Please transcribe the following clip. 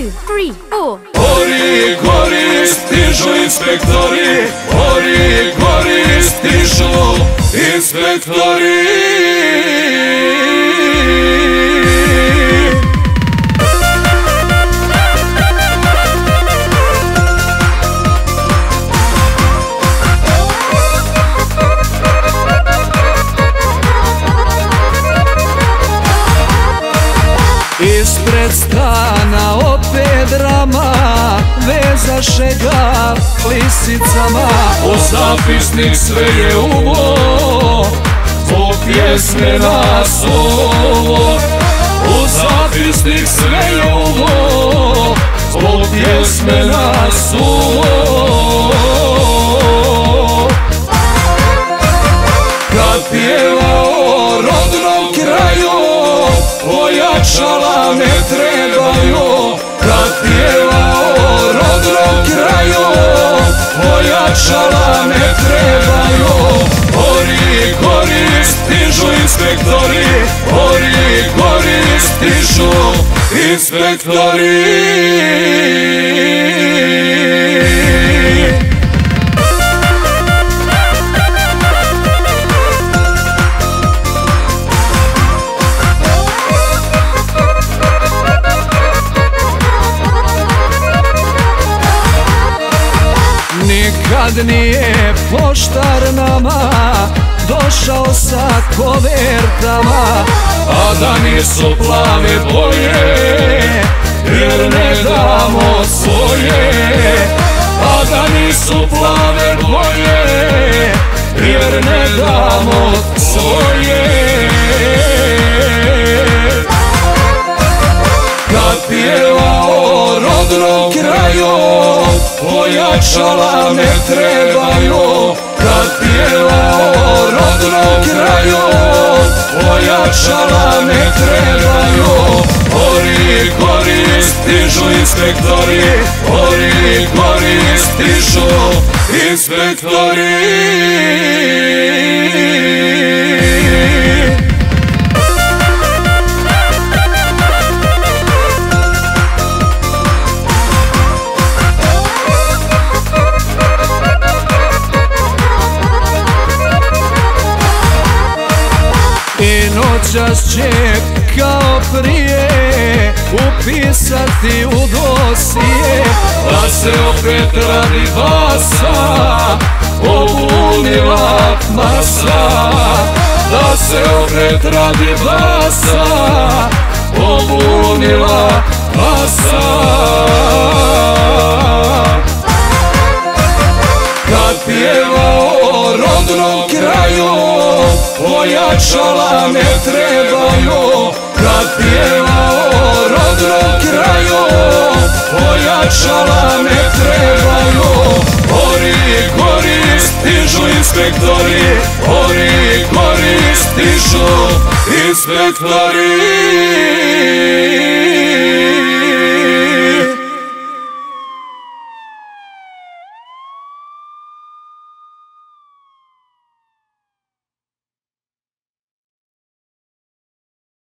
2, 3, 4. Gori, gori, stižu inspektori, gori, gori, stižu inspektori. Ispred stana opet drama, vezaše ga lisicama. U zapisnik sve je uvo, zbog pjesme nas ovo. U zapisnik sve je uvo, zbog pjesme nas ovo. Kad pjeva o rodnom kraju, pojačala ne trebaju. Kad pjeva o rodnom kraju, pojačala ne trebaju. Gori, gori, stižu inspektori, gori, gori, stižu inspektori. Nikad nije poštar nama došao sa kovertama, a da nisu plave boje, jer ne damo svoje. A da nisu plave boje, jer ne damo svoje. Kad pjeva o rodnom kraju, pojačala ne trebaju. Kad pjeva o rodnom kraju, pojačala ne trebaju. Gori, gori, stižu inspektori, gori, gori, stižu inspektori. I noćas će kao prije upisati u dosije, da se opet radi basa pobunila masa. Da se opet radi basa pobunila masa. Kad pjeva o rodnom kraju, pojačala ne trebaju. Kad pjeva o rodnom kraju, pojačala ne trebaju. Gori, gori, stižu inspektori, gori, gori, stižu inspektori.